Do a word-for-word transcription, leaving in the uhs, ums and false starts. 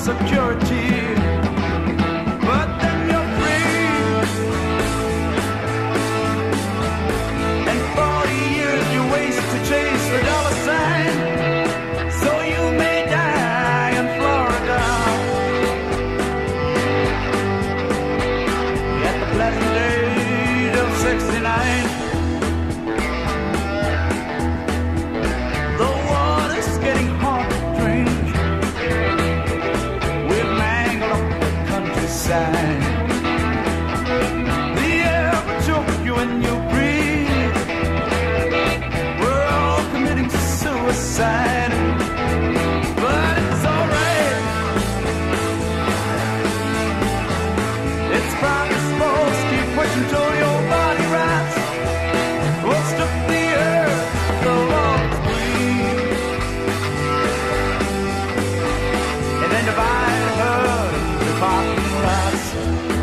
security. But then you're free, and forty years you waste to chase the dollar sign. So you may die in Florida at the pleasant age of sixty-nine. The water's getting hard to drink. We've mangled up the countryside. The air will choke you when you breathe. We're all committing suicide, but it's alright. It's promise false, keep pushing till your body rots. Most of the earth, the Lord's breathe, and then divide her into parking lots.